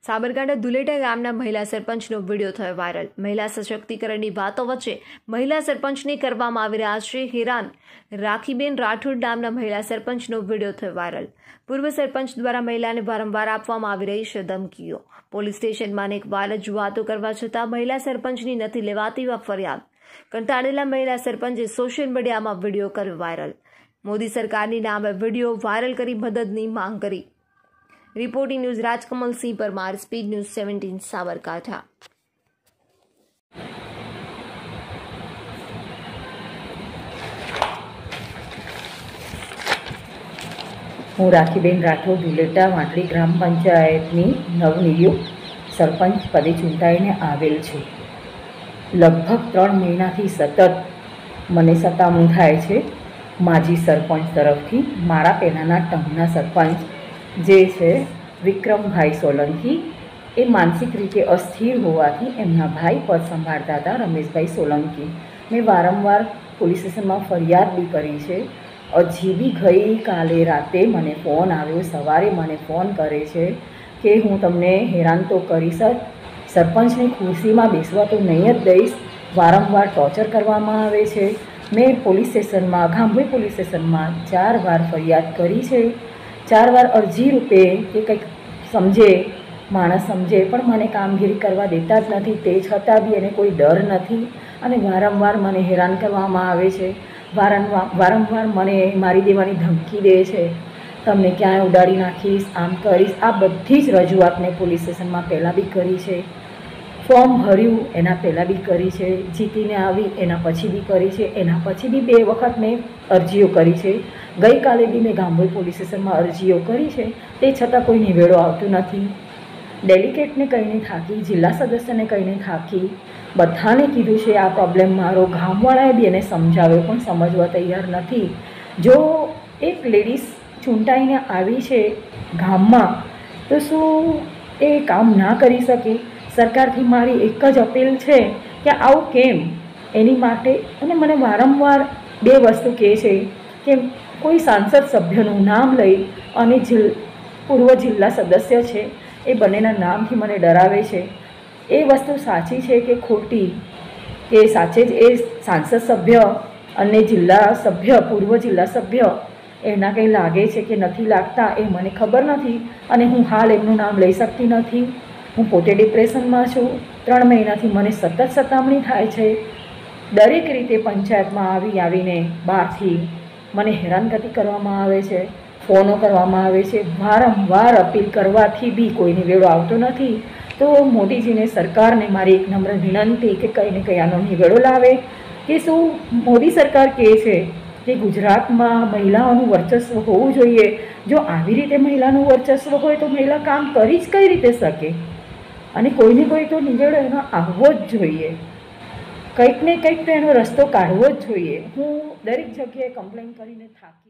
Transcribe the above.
સાબરકાંઠા ધુલેટા ગામના મહિલા સરપંચનો વિડીયો થયો વાયરલ। મહિલા સશક્તિકરણની વાતો વચ્ચે મહિલા સરપંચને કરવામાં આવી રહ્યા છે હેરાન। રાખીબેન રાઠોડ નામના મહિલા સરપંચનો વિડીયો થયો વાયરલ। પૂર્વ સરપંચ દ્વારા મહિલાને વારંવાર આપવામાં આવી રહી છે ધમકીઓ। પોલીસ સ્ટેશનમાં અનેકવાર રજૂઆતો કરવા છતાં મહિલા સરપંચની નથી લેવાતી ફરિયાદ। કંટાળેલા મહિલા સરપંચે સોશિયલ મીડિયામાં વિડીયો કર્યો વાયરલ। મોદી સરકારની નામે વિડીયો વાયરલ કરી મદદની માંગ કરી। Reporting news Rajkamal Singh Parmar, speed news 17 Sabarkantha. हूँ राखीबेन राठोड धुलेटा वाटली ग्राम पंचायतनी नवनियुक्त सरपंच पदे चूंटाईने आवेल छे। लगभग 3 महीनाथी सतत मने सतामणું થાય છે माजी सरपंच तरफथी। मारा पहेलाना टर्मना सरपंच जे छे विक्रमभाई सोलंकी ए मानसिक रीते अस्थिर होवाथी एमना भाई पद संभाळता था रमेशभाई सोलंकी। मैं वारंवार पोलीस स्टेशन में फरियाद भी करी छे। हजी भी गई काले राते मने फोन आव्यो, सवारे मने फोन करे छे कि हूँ तमने हैरान तो करीश, सरपंचनी खुर्सी में बेसवा तो नहीं ज दईश। वारंवार टॉर्चर करवामां आवे छे। मैं पोलीस स्टेशन में गामभोई पोलीस स्टेशन में 4 बार फरियाद करी छे। 4 बार अरजी रूपे कि कंईक समझे माणस समझे पण मने कामगीरी करवा देता ज नथी। ते छतां बी एने कोई डर नथी अने वारंवार मने हैरान करवामां आवे छे। वारंवार मने मारी देवानी धमकी दे छे, तमने क्यांय उडाड़ी नाखीश, आम करीश। आ बधी ज रजूआत ने पोलीस स्टेशन में पहला भी करी छे। फॉर्म भर्યું એના પહેલાં બી કરી છે, જીતીને આવી એના પછી બી કરી છે, એના પછી બી 2 વખત મેં અરજીઓ કરી છે। ગઈકાલે બી મેં ગામભોઈ પોલીસ સ્ટેશનમાં અરજીઓ કરી છે, તે છતાં કોઈ નિવેડો આવતો નથી। ડેલિગેટને કહીને થાકી, જિલ્લા સદસ્યને કહીને થાકી, બધાને કીધું છે આ પ્રોબ્લેમ મારો। ગામવાળાએ બી એને સમજાવ્યો પણ સમજવા તૈયાર નથી। જો એક લેડીઝ ચૂંટાઈને આવી છે ગામમાં તો શું એ કામ ના કરી શકે? सरकारथी मारी एक ज अपील है कि आव केम एनी माटे। अने मने वारंवार 2 वस्तु कहे छे कि कोई सांसद सभ्यनुं नाम लई अने पूर्व जिल्ला सदस्य है ए बनेना नामथी मने डरावे छे। ए वस्तु साची है कि खोटी? कि साचे ज ए सांसद सभ्य अने जिल्ला सभ्य पूर्व जिल्ला सभ्य एना कंई लागे छे कि नथी लागता ए मने खबर नथी। अने हूँ हाल एमनुं नाम लई सकती नथी। हूँ पोते डिप्रेशन में छूँ। 3 महीनाथी मने सतत सतामणी थाय छे। दरेक रीते पंचायत में आवीने बहारथी मने हैरानगति करवामां आवे छे, फोनो करवामां आवे छे। वारंवार अपील करवाथी बी कोई निवेड़ो आवतो नथी। तो मोदीजीने सरकारने मारी एक नम्र विनंती कि कई ने कई आनो निवेड़ो लावे। कि शुं मोदी सरकार कहे छे कि गुजरात में महिलाओनुं वर्चस्व होवुं जोईए। जो आवी रीते महिलानुं वर्चस्व होय तो महिला काम करी ज कई रीते शके અને કોઈને કોઈ તો નિવેડો એનો આવવો જ જોઈએ। કંઈક ને કંઈક તો એનો રસ્તો કાઢવો જ જોઈએ। હું દરેક જગ્યાએ કમ્પ્લેન કરીને થાકી